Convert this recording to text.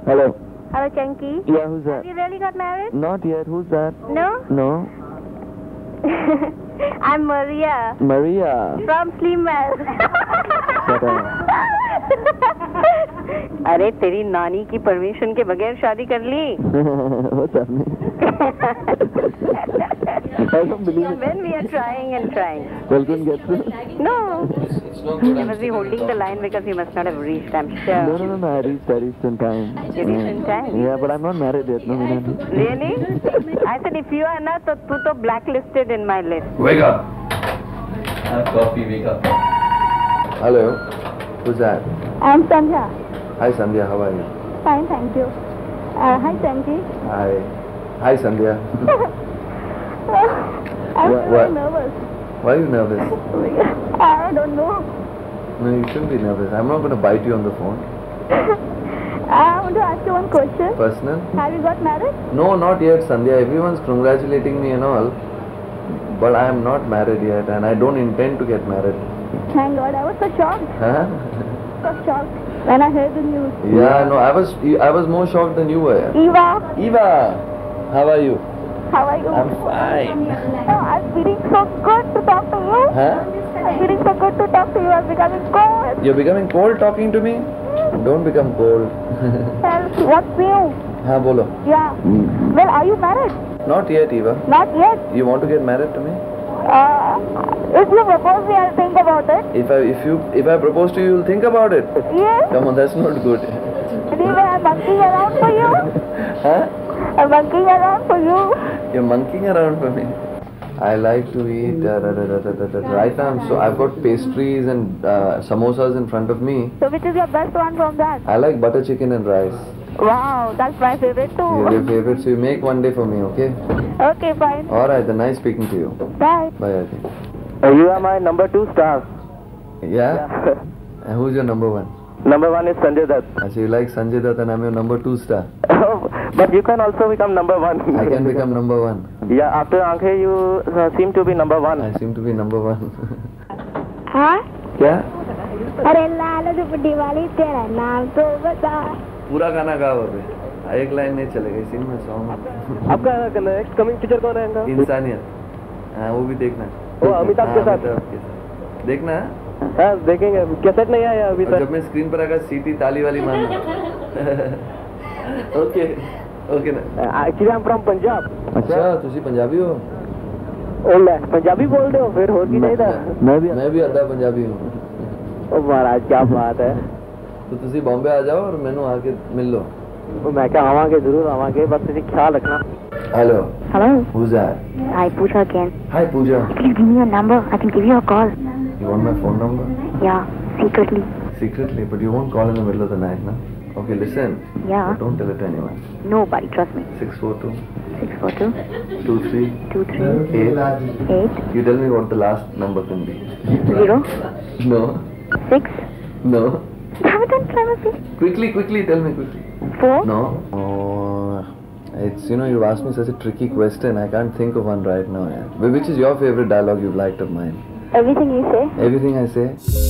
Hello. Hello, Chunky. Yeah, who's that? Have you really got married? Not yet. Who's that? No? No. I'm Maria. Maria. From Slimwell. Shut up. अरे तेरी नानी की permission के बगैर शादी कर ली? What's happening? I don't believe it. When we are trying and trying. Well, couldn't get through? No. You must be holding the line because you must not have reached, I'm sure. No. I reached in time. You reached in time? Yeah, but I'm not married yet. No, Really? I said if you are not, तो तू तो blacklisted in my list. Wake up. Have coffee, wake up. Hello. Who's that? I'm Sandhya. Hi, Sandhya. How are you? Fine, thank you. Hi, Chunky. Hi. Hi, Sandhya. I'm What- very what? nervous. Why are you nervous? I don't know. No, you shouldn't be nervous. I'm not going to bite you on the phone. I want to ask you one question. Personal? Have you got married? No, not yet, Sandhya. Everyone's congratulating me and all. But I am not married yet and I don't intend to get married. Thank God, I was so shocked. Huh? So shocked when I heard the news. Yeah, no, I was more shocked than you were. Eva, Eva, how are you? how are you? I'm fine. No, I'm feeling so good to talk to you. Huh? I'm feeling so good to talk to you. I'm becoming cold. You're becoming cold talking to me? Don't become cold. Tell what's new? Haan, bolo. Yeah. Well, are you married? Not yet, Eva. Not yet. You want to get married to me? If you propose me, I'll think about it. If I propose to you, you'll think about it. Yes. Come on, that's not good. Anyway, I'm monkeying around for you. Huh? I'm monkeying around for you. You're monkeying around for me. I like to eat. Right now, I've got pastries and samosas in front of me. So which is your best one from that? I like butter chicken and rice. Wow, that's my favorite too. You're your favorite, so you make one day for me, okay? Okay, fine. Alright, then nice speaking to you. Bye. Bye, Ati. You are my number 2 star. Yeah? And who's your number one? Number 1 is Sanjay Dutt. So you like Sanjay Dutt and I'm your number 2 star. But you can also become number 1. I can become number 1. Yeah, after Ankhe you seem to be number 1. I seem to be number 1. हाँ? क्या? अरे लाल दुपट्टी वाली तेरा नाम तो बता. पूरा गाना गा और एक लाइन नहीं चलेगा इसी में सॉन्ग. आपका नेक्स्ट कमिंग पिक्चर कौन रहेगा? इंसानियत. हाँ वो भी देखना. वो अमिताभ के साथ. देखना. हाँ देखेंगे. कैसेट नहीं आया अभी तक. जब मैं स्क्रीन पर आकर सीटी ताली वाली मारना. ओके ओके ना. Actually I am from Punjab. अच्छा ਤੁਸੀਂ ਪੰਜਾਬੀ ਹੋ? ओले पंजाबी बोल रहे हो फिर हो की नहीं था. मैं भी आधा पंजाबी हूँ. ओ महाराज क्या बात है. तो ਤੁਸੀਂ बॉम्बे आ जाओ और मैंने आके मिल लो. मैं क्या आवांगे जरूर आवांगे बस तुझे ख्याल रखना. Hello. Hello. Who's that? Hi, Pooja again. Hi Pooja. Please give me your number. I can give you a call. You want my phone number? Yeah, secretly. Secretly, but you won't call in the middle of the night, no? Okay, listen. Yeah. But don't tell it to anyone. Nobody, trust me. 642 642 23 23 8. 8 You tell me what the last number can be. 0 No. 6. No. Have it done, Clemency. Quickly, tell me quickly. 4. No. Oh, it's, you've asked me such a tricky question. I can't think of one right now. Yeah. Which is your favorite dialogue you've liked of mine? Everything you say. Everything I say.